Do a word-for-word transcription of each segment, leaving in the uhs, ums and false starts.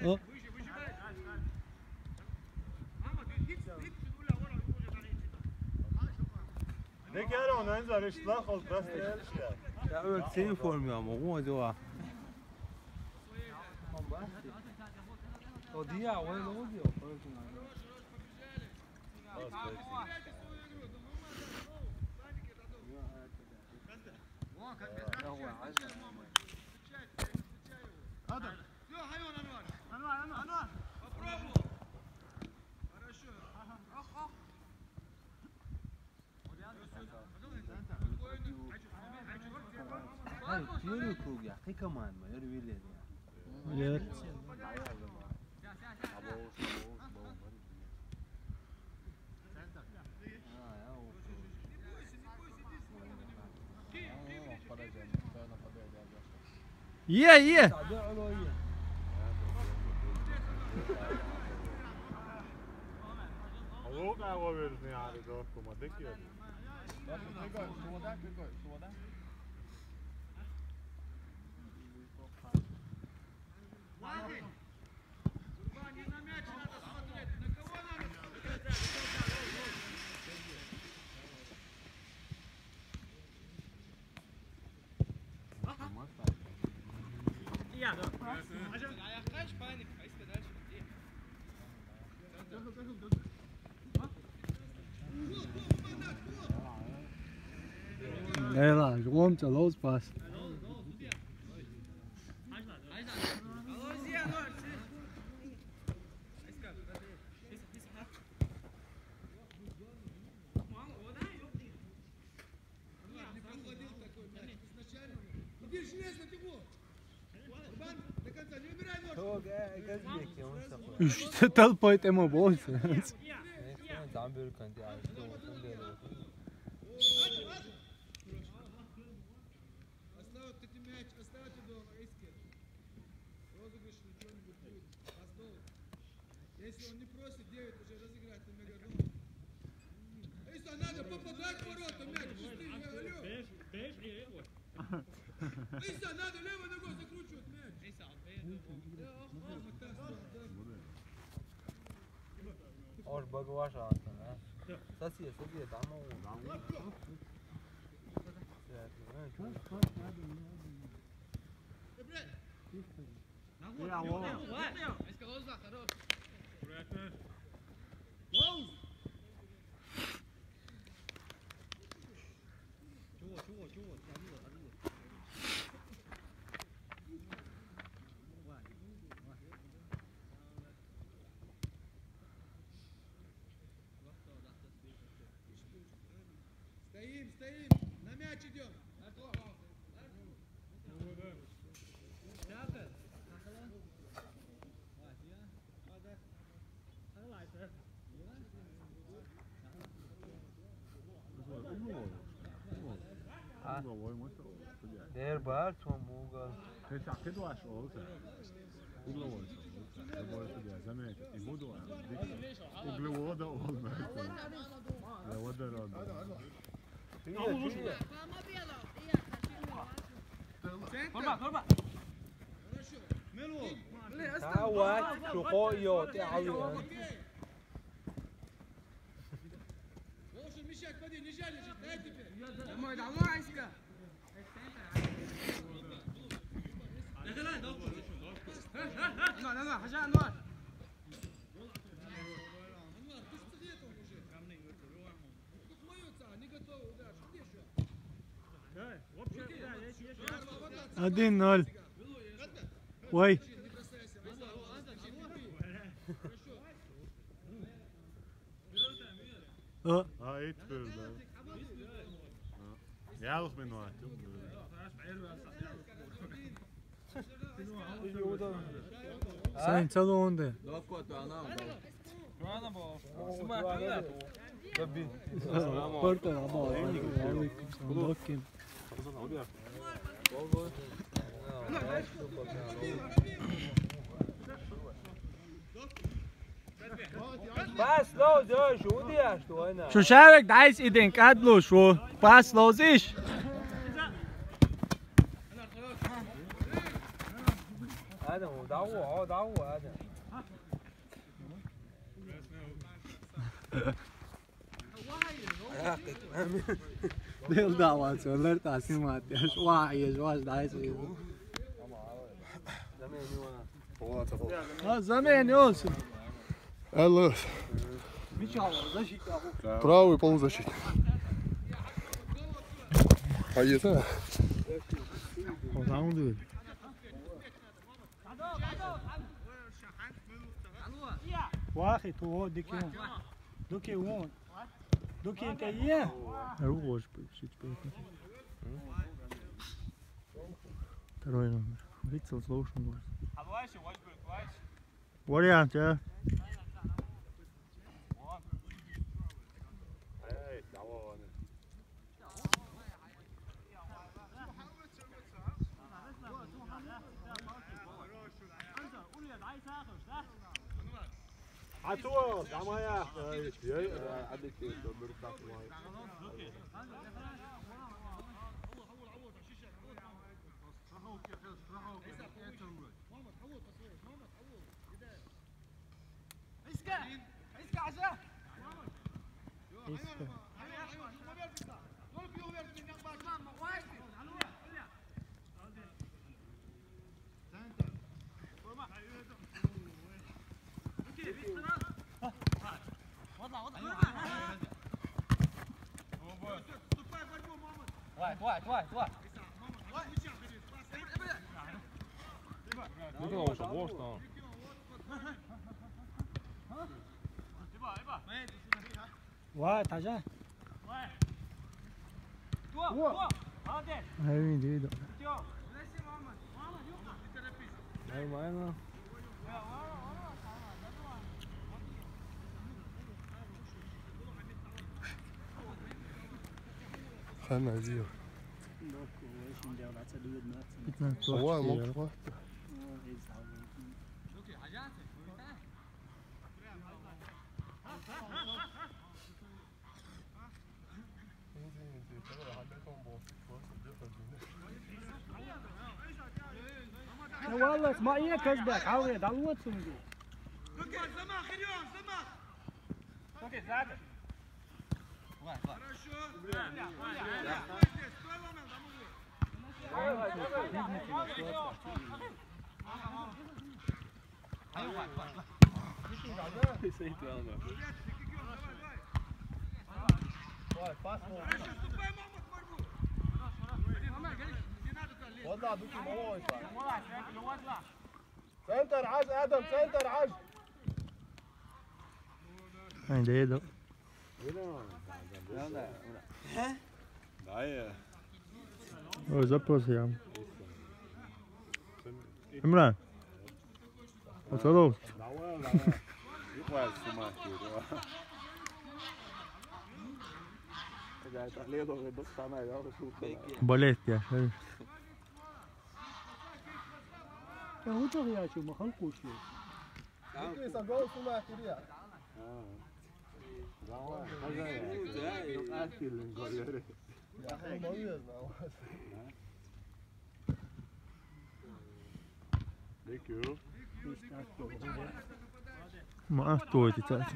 اه Ne kere ona en zor işler oldu bas ya. Ya öyle senin formu ama o acaba. O diye o ne oluyor? هذا يا حيوان انوار انوار انوار برافو хорошо اخ اخ Hayır, diyor ki ya, kıkaman mı? Öyle bir şey ya. Evet. Ye ye. Ook al weer eens naar de dorp komen, denk je? Nee, la, gewoon te los pas. Üçte talpayt ama boş. Tam böyle kanti ağaçta olsun diye. Если он не просит, девять уже разыграть на мегадон. Если надо попадать в ворота, мяч, пустые, алло. Если надо левой ногой закручивать мяч. और बगवाश आता है ना ससी है ससी है दामो Ja, wow. Стоим, стоим, на мяч идем. Der bar to mugal. Het is echt wel zo. Uglavnom. Da boje se da zamet i budu. Uglavnom da olma. Da voda rada. Korba, korba. تعود شقايا تعود Должен мешать, поди, не жаль, дай теперь. Домой, домой, Аська. Анвар, Анвар, хожа, Анвар. Анвар, ты с цветом уже. Тут моются, не готовы удар. Где еще? Один ноль. Ой. اه Ha, eet böyle. Ja, dat ben nooit. Sen çalı onda. Porta ama. Aleyküm. بس لا جا شودی است تو اینا شو شارك دايس ايدين كادلو شو باس لوزيش هذا هو 打我，打我啊！ Del dava söyler simat ya şvay şvay dayısı. Ha zaman olsun. Ellis. Правый полузащитник. Hayır. O zaman değil. واحد هو ديكي دوكي وون دوكي انت اياه اروح شيت بيت второй номер Витцел слушал вас вариант а عطوه دعمايا يا عندك مرتاح وايد اسكا اسكا عشان اسكا Твой, твой, твой, твой. Ну да, уже можно. واحد حاجة هاي دي هاي معانا خلنا نزيد بتنا هو ممكن والله ما هي كسبك عاود عوض سمجي اوكي سماح اليوم سماح اوكي زاد. واحد واحد. والله بكي موش سنتر عج ادم سنتر عج هاي ده ده دعاية هو زبط يا عم عمران وصلوا يقوى السماء بوليت يا شيخ يا هو تو يا شو ما خلقوش يمكن يسجلوا السماء كده Thank you. ما أفتوي تتأتي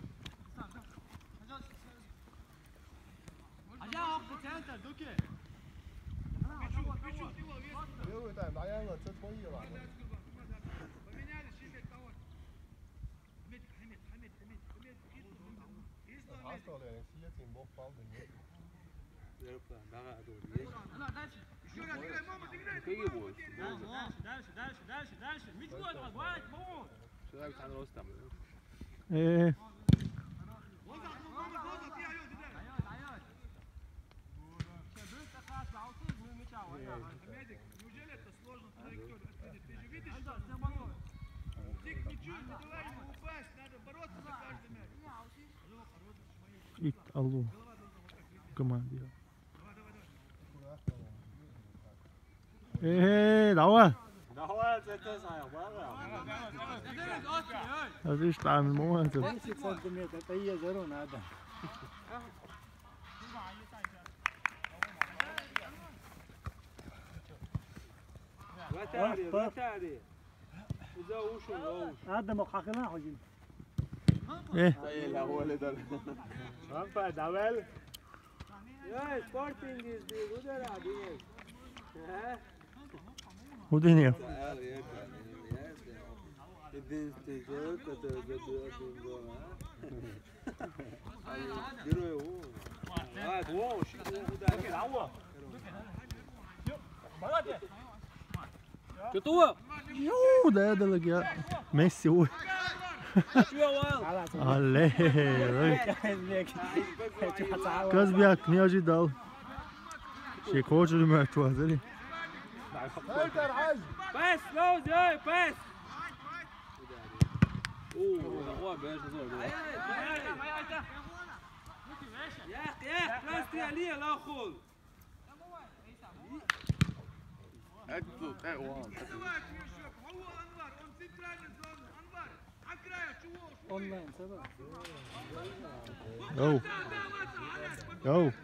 ايه ит алло команде ايه دعوة هذا ايش طعم المواد خمسة سنتيمتر هي زرون هذا وتاري وتاري إذا وش ولا وش هذا مقاخلة حجين ايه لا هو اللي ده شامبا داول يا سبورتينج إز دي غدر عادية ها hoe doen je? الدين تجوك تجوك تجوك جرو هو آه هو شيء هو كتوه Joe, det er det ligger. Messi ord. Ale, Kazbiak, nie ожидал. Ще хоче ли ме това, дали? بس لوز يا بس اوه هو باش نزور يا اخي يا اخي بلاستي عليه لا خذ اكتب ايه وان اونلاين سبب Go. Go.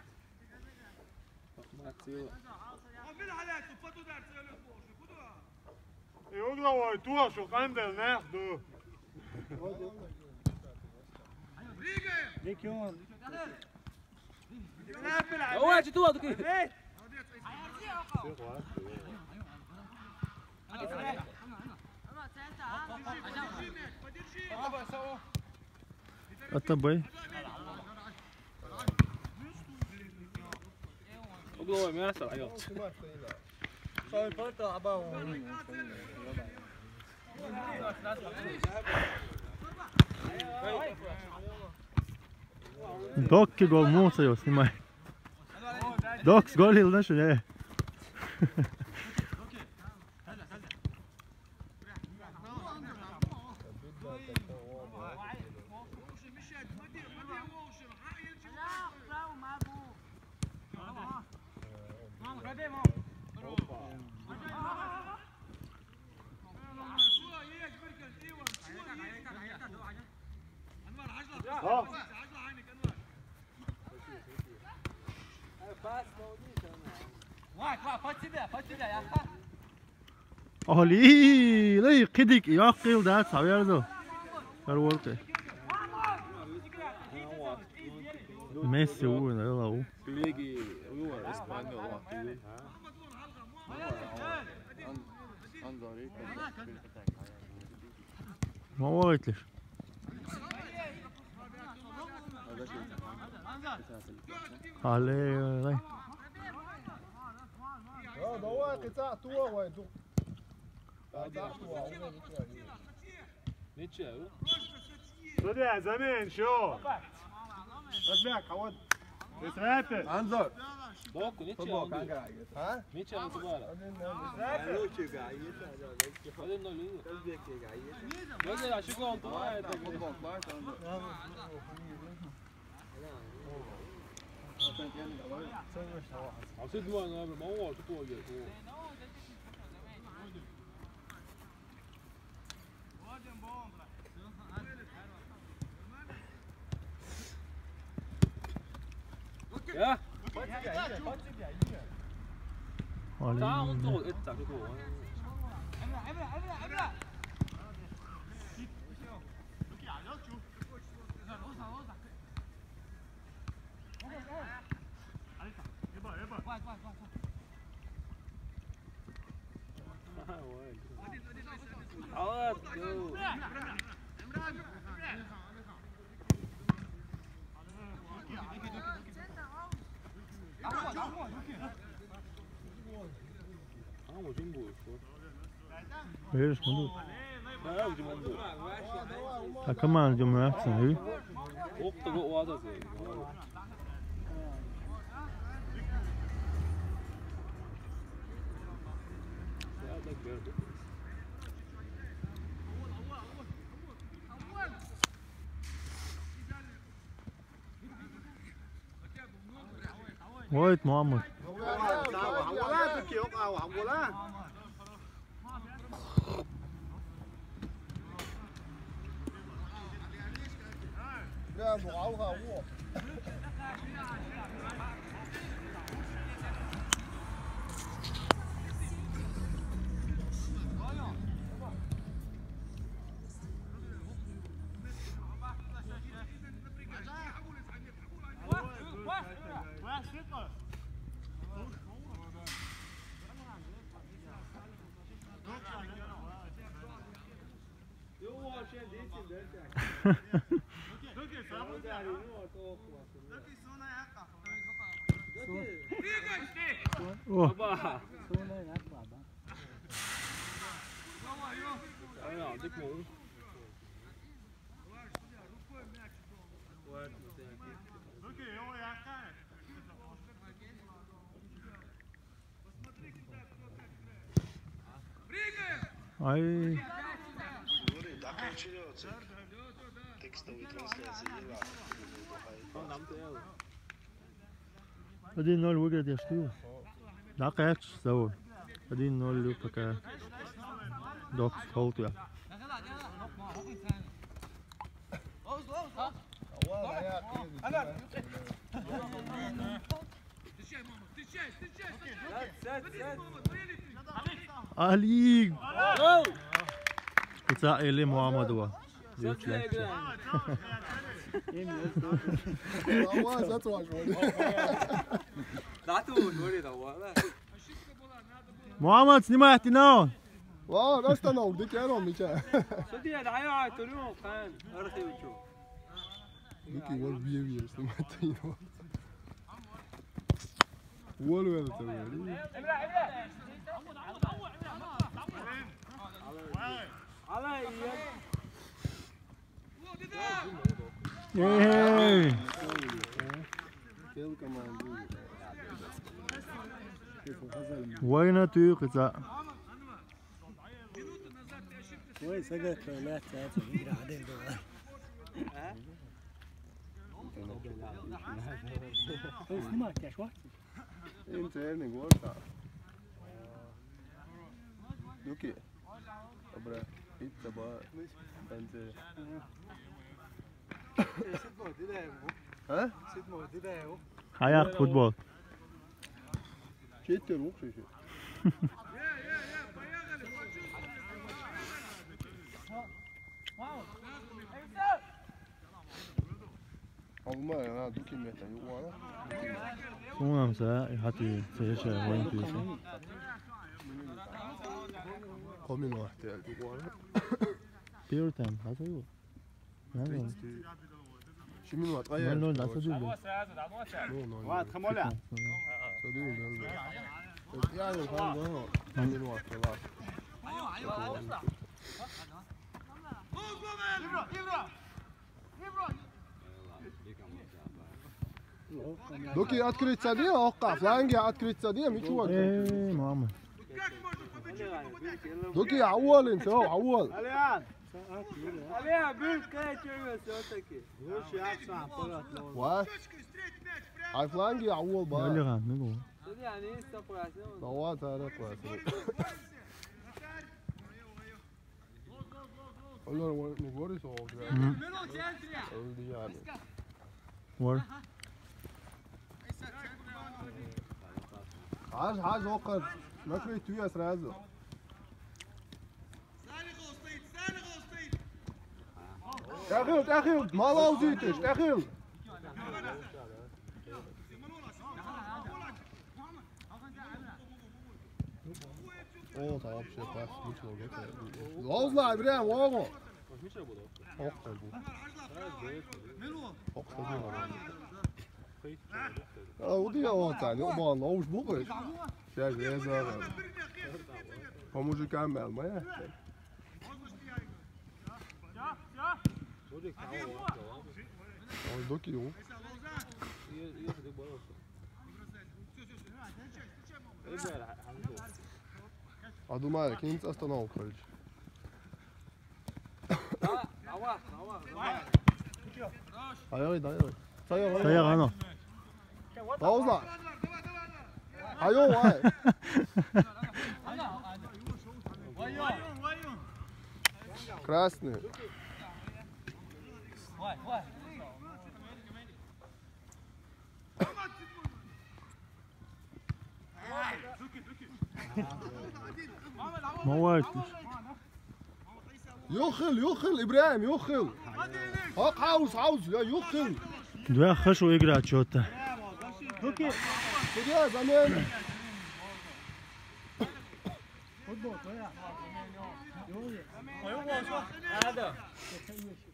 Uglavo je tu, što Handel ne, du. ليكيون هو اجي تو كده Это бой. اقلوا ما يسر عيط Dok je gol Musa jo snimaj. Dok gol ili nešto ne? Ali, lej, kidik, yakil da savyardo. Karvolke. Messi u, ne la u. ليجي هو اسبانيا هو Ma vaatlis. Ali, lej. ده هو قطاع طوى ويدو قطاع طوى نيتشه طلع زمان شو طلعك عود ثلاثة انظر دوك نيتشه ها نيتشه متبارك ثلاثة هذا النولي هذا عشان قال طلع عصيد دوا انا ما هو تطوع جاي يا تعال Ali. انطر انت تطوع عواد جو اه جنبه Vidiš, modu. لا لا جنبه A kaman ćemo jaksan, vidi? وقت جو واضح زي هذا كبير Vojt Muhammed. ولا تكيو او ولا لا معوها هو اوه سونه یک بابا Ja, dik mål. Ай. один ноль выиграть я что? Да, конечно, зовут. один ноль пока. Док холд я. علي قطع إلي محمد هو محمد سنما احتناو واه داشتن اورده کردم میشه شدی دعیا توری خان ارخی بچو Looking what weird weird is the matter, you know. What are you doing? Yay! وين تيقظ؟ كويس اجت لا تساعد كبير عادين دول كويس ما كاش واحد انت يعني قلت دوكي ابرا بيتزا بقى انت ها حياة فوتبول شيت روح شيء Olma ya, duki meta yuvarla. 송남사 하트 세셔 원투에서 Komin vakti geldi yuvarla. 비올탄 나서요. 나는 Şimdi vat 널 ayar. 널 나서줄래. 와, 카몰라. 저도 이제. 야, 이거 하는 거. şimdi vakti var. Doki открыться не, ока, фланги открыться не, мичу. 에이 마음. Doki أول أنت أول. عليان عليان بيل كاي تشوي صوتك وش يحصل طلعت لون وا. على فلانجي أول بقى. 열려 가는 거. يعني استقراسيون ضوات تعرف كويس. والله نقولي صوت. 월. عاش عاش وقف ما في تويا سرازو تاخذ تاخذ ما لوزيتش تاخذ اوه طيب شيء بس مش لو لوزلا ابراهيم واو اقتل اقتل ودي اوطاني وما لوش بقش شايف يا زلمه هو مش كامل ما يحتاج 어, 넣기요. 아, думаю, кинется остановка. 나와 나와 아, 여기 나 여기. 사요. 사야 가노. 나오자. 아요, 와. Красный. موال. يخل يخل ابراهيم يخل. هاك عاوز عاوز يا يخل. دوي خش ويقرا تشوتا. اوكي كده زمان. فوتبول ويا يوه هذا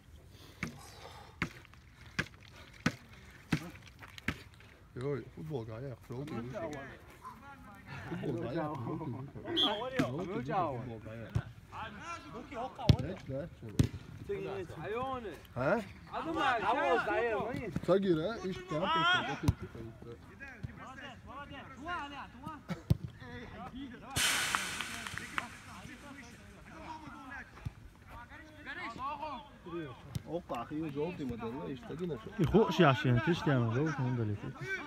Joj, voetbal ga je echt groot in. Voetbal ga je echt groot in. Groot in voetbal ga je. Next, next. عيوني ها؟ هذا ما عاوز داير تاجر ها؟ ايش كان اوقع اخي جاوبتي ما تدريش تجينا شو يخوش عشان تشتي عم جاوب من دليل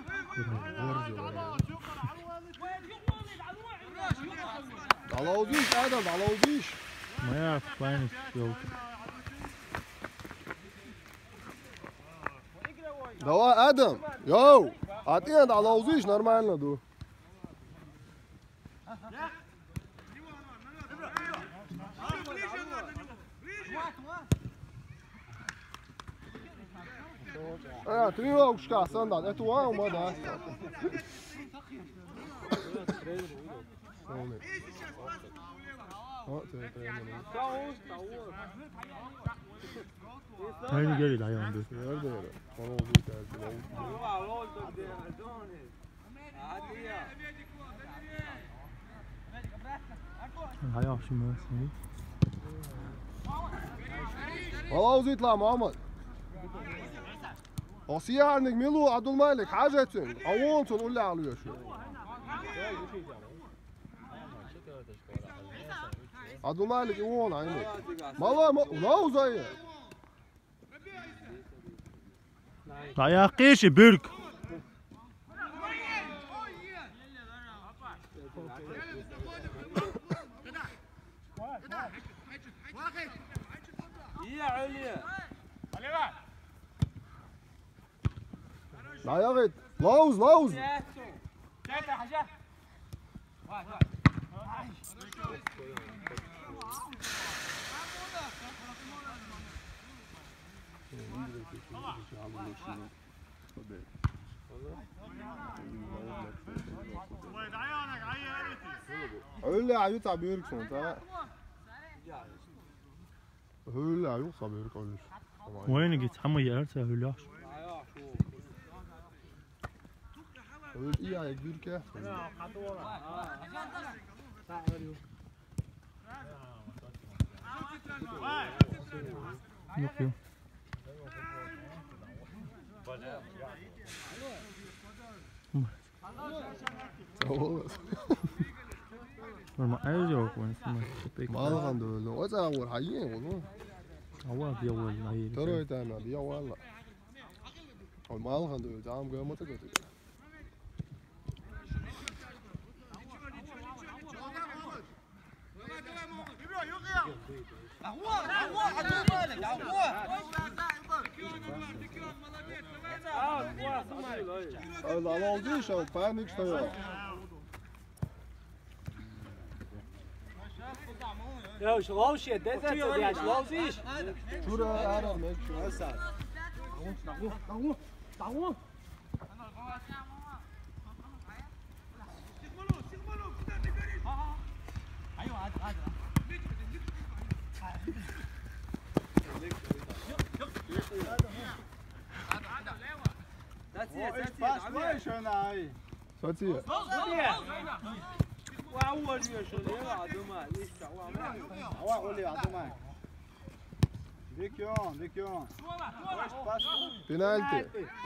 على وزيش ادم على وزيش ما يعرف وين جاوب دواء ادم يو اعطينا على وزيش نورمالنا دو اه تريو وش كاسان ده انتوا وما ده هاي جري العيون دي nerede bana olduğu tersi العيون شو ما اسمه والله وزيطلع محمد Asiye عندك ميلو عبد الملك حاجتين عوونتون قول لي عليه شو عبد الملك يوون عينك والله ما لا زي يا قيشي برك يا عليا لا يا غيت لوز لوز Öyle ayı tabii yürük sonunda. Öyle ayı tabii yürük olur. وين جيت حمى يارتها هلاش Öyle iyi ayı yürük ya. Yok yok. ما أجاوب وين اسمه ما أظن دول وإذا أول حيين والله أول بيول هاي ترى تانا بيا والله ما أظن دول جام قام ما تقدر هذا لوزيش أو بانيك شوية يا شلوش يا دزت يا شلوشيش شو رأي أنا ميك شو هسه تعو تعو ساتيه وأول يشون يلا عدوما ليش هو قول لي عدوما ديكيون ديكيون بنالتي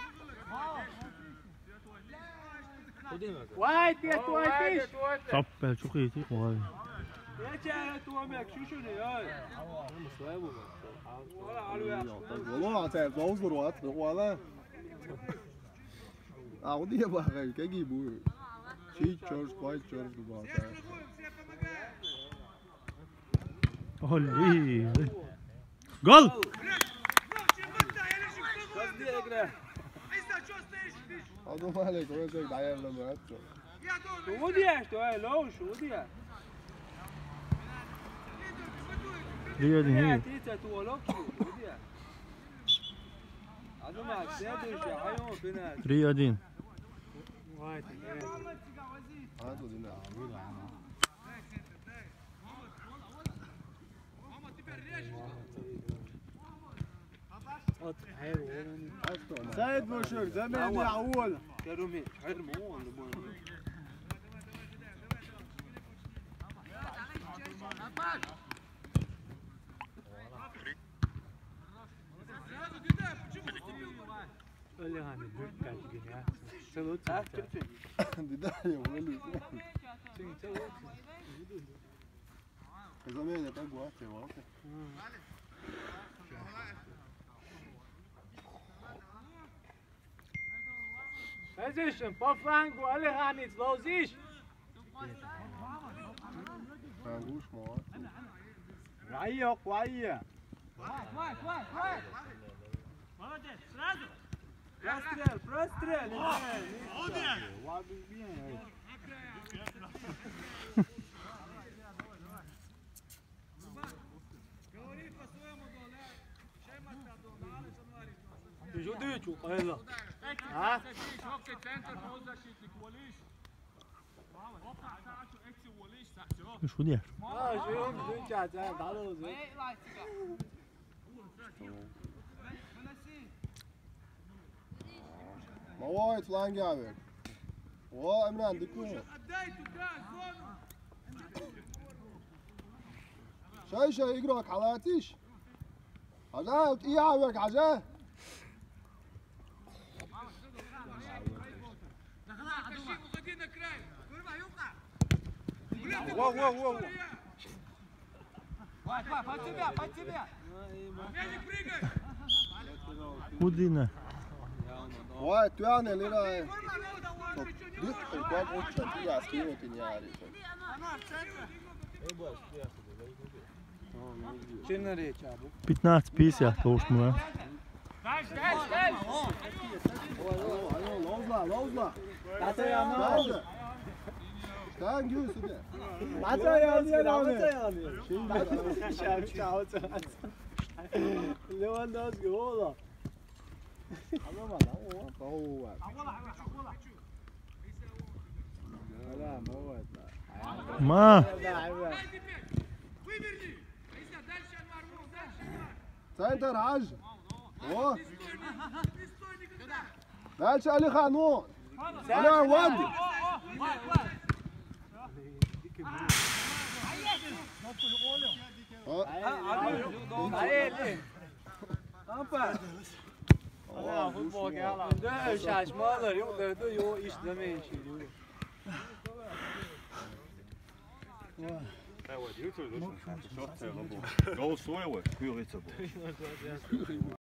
وايد يا تويتيش صب شو خيتي وهاي يا جاي تومك شو شو هاي ولا علوية والله تعرف لوز روات ولا أودي يا بحر كذي بو شيء تشارج باي تشارج دوباره هولي جول هذا ما عليك وين زي داير لما هاتو شو وديش تو هاي لو شو وديش رياضي هي تيتا تو لو شو وديش هذا ما سيدش حيوان فينا رياضين هاتو دينا سعيد بوشك زمان يا عول كرمي حرموا ولا مو اللي هاني بيت كاش جنيا سلوت بداية ولي زمان يبقى جواتي واقع Position, po flanku, alle Hanitz, los ich! فانگوش ما Reihe, Reihe! Прострел, прострел! Ладно, bien! Жудичу, Хайла. А? شو دير؟ اه شو بدون جات تعالوا زين. ما وايد فلان قاعد والله من عندك شاي شاي يقرأك حالاتيش عجاه ايه عاوك عجاه واو واو واو Кудина. وايد تواني اللي راي ديك الكواب اوتشن تيجي اسكينه تنياري Činari čabu. пятнадцать пятьдесят лошадь. Lozla, lozla. Tata yanıyor. Sen göğsü de. Tata yanıyor. Tata yanıyor. Şarkı çaldı. Lewandowski oğlum. Anlama lan o. Oo var. لا موت. ما سنتر حاج هو ماشي علي خانون انا ودي Hayır. Apa? Ana futbol gel. Dö şaşmalar yok da dö yo işlemeyin şimdi. Go svoje, kuj lice bo.